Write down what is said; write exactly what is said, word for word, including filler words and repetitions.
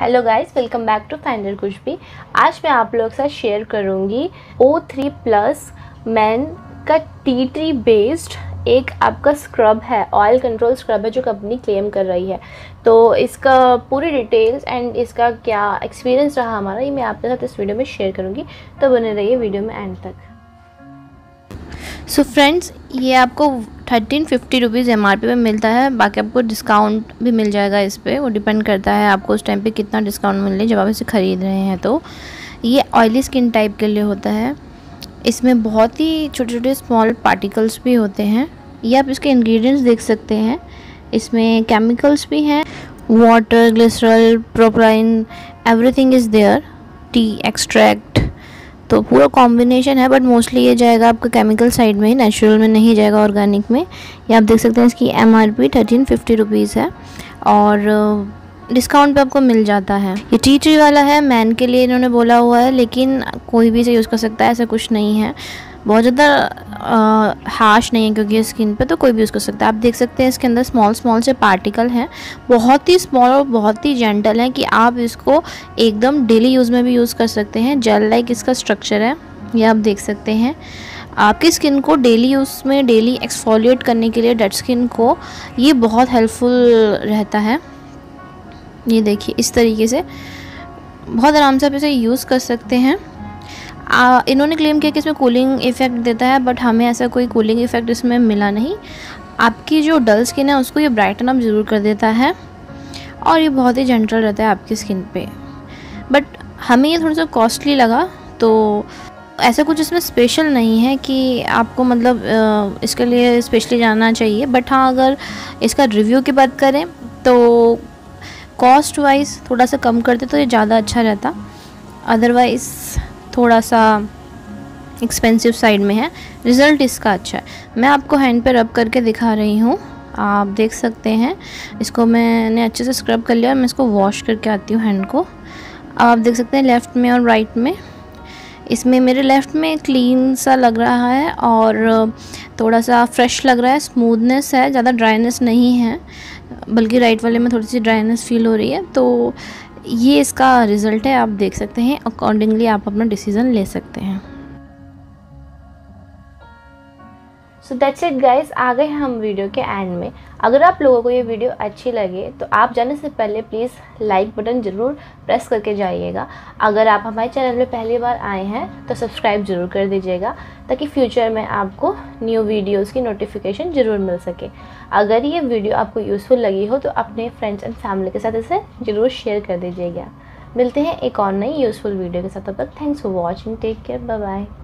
Hello guys, welcome back to finder कुछ भी। आज मैं आप लोग के साथ शेयर करूंगी ओ थ्री प्लस मैन का टी ट्री बेस्ड एक आपका स्क्रब है, ऑयल कंट्रोल स्क्रब है जो कंपनी क्लेम कर रही है। तो इसका पूरी डिटेल्स एंड इसका क्या एक्सपीरियंस रहा हमारा, ये मैं आपके साथ इस वीडियो में शेयर करूंगी। तो बने रहिए वीडियो में एंड तक। सो so फ्रेंड्स, ये आपको thirteen fifty rupees M R P में मिलता है। बाकी आपको डिस्काउंट भी मिल जाएगा इस पर, वो डिपेंड करता है आपको उस टाइम पे कितना डिस्काउंट मिल रहा है जब आप इसे ख़रीद रहे हैं। तो ये ऑयली स्किन टाइप के लिए होता है। इसमें बहुत ही छोटे छोटे स्मॉल पार्टिकल्स भी होते हैं। ये आप इसके इंग्रेडिएंट्स देख सकते हैं, इसमें केमिकल्स भी हैं, water, glycerol, propyne, everything is there, tea extract, तो पूरा कॉम्बिनेशन है। बट मोस्टली ये जाएगा आपका केमिकल साइड में ही, नेचुरल में नहीं जाएगा, ऑर्गेनिक में। ये आप देख सकते हैं इसकी M R P thirteen fifty rupees है और डिस्काउंट पे आपको मिल जाता है। ये टी ट्री वाला है, मैन के लिए इन्होंने बोला हुआ है, लेकिन कोई भी इसे यूज़ कर सकता है, ऐसा कुछ नहीं है। बहुत ज़्यादा हार्श नहीं है क्योंकि स्किन पे, तो कोई भी यूज़ कर सकता है। आप देख सकते हैं इसके अंदर स्मॉल स्मॉल से पार्टिकल हैं, बहुत ही स्मॉल और बहुत ही जेंटल हैं कि आप इसको एकदम डेली यूज़ में भी यूज़ कर सकते हैं। जेल लाइक इसका स्ट्रक्चर है, ये आप देख सकते हैं। आपकी स्किन को डेली यूज़ में, डेली एक्सफोलिएट करने के लिए डेड स्किन को ये बहुत हेल्पफुल रहता है। ये देखिए इस तरीके से बहुत आराम से आप इसे यूज़ कर सकते हैं। आ, इन्होंने क्लेम किया कि इसमें कूलिंग इफ़ेक्ट देता है, बट हमें ऐसा कोई कूलिंग इफ़ेक्ट इसमें मिला नहीं। आपकी जो डल स्किन है उसको ये ब्राइटन अप ज़रूर कर देता है और ये बहुत ही जेंटल रहता है आपकी स्किन पे। बट हमें ये थोड़ा सा कॉस्टली लगा, तो ऐसा कुछ इसमें स्पेशल नहीं है कि आपको मतलब इसके लिए स्पेशली जाना चाहिए। बट हाँ, अगर इसका रिव्यू की बात करें तो कॉस्ट वाइज थोड़ा सा कम करते तो ये ज़्यादा अच्छा रहता, अदरवाइज़ थोड़ा सा एक्सपेंसिव साइड में है। रिज़ल्ट इसका अच्छा है। मैं आपको हैंड पे रब करके दिखा रही हूँ, आप देख सकते हैं। इसको मैंने अच्छे से स्क्रब कर लिया, मैं इसको वॉश करके आती हूँ हैंड को। आप देख सकते हैं लेफ़्ट में और राइट में, इसमें मेरे लेफ़्ट में क्लीन सा लग रहा है और थोड़ा सा फ्रेश लग रहा है, स्मूथनेस है, ज़्यादा ड्राइनेस नहीं है, बल्कि राइट वाले में थोड़ी सी ड्राइनेस फील हो रही है। तो ये इसका रिज़ल्ट है, आप देख सकते हैं। अकॉर्डिंगली आप अपना डिसीज़न ले सकते हैं। सो दैट्स इट गाइस, आ गए हम वीडियो के एंड में। अगर आप लोगों को ये वीडियो अच्छी लगे तो आप जाने से पहले प्लीज़ लाइक बटन ज़रूर प्रेस करके जाइएगा। अगर आप हमारे चैनल में पहली बार आए हैं तो सब्सक्राइब ज़रूर कर दीजिएगा, ताकि फ्यूचर में आपको न्यू वीडियोस की नोटिफिकेशन ज़रूर मिल सके। अगर ये वीडियो आपको यूज़फुल लगी हो तो अपने फ्रेंड्स एंड फैमिली के साथ इसे ज़रूर शेयर कर दीजिएगा। मिलते हैं एक और नई यूज़फुल वीडियो के साथ, तब तक thanks for watching, take care, bye bye.